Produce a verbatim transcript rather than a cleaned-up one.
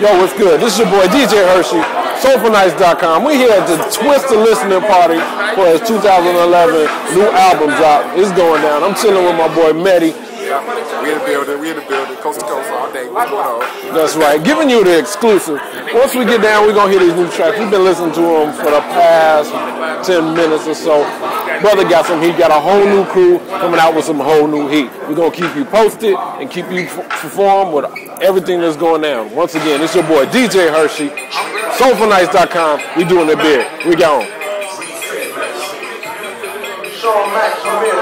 Yo, what's good? This is your boy D J Hershey, Soulful Nights dot com. We're here at the Twister listening party for his two thousand eleven new album drop. It's going down. I'm chilling with my boy Medi. We in the building, we in the building, coast to coast all day. What's going on? That's right, giving you the exclusive. Once we get down, we're going to hear these new tracks. We've been listening to them for the past ten minutes or so. Brother got some heat, got a whole new crew coming out with some whole new heat. We're going to keep you posted and keep you informed with everything that's going down. Once again, it's your boy D J Hershey, Soulful Nights dot com. We doing it big. We gone. Sean Max,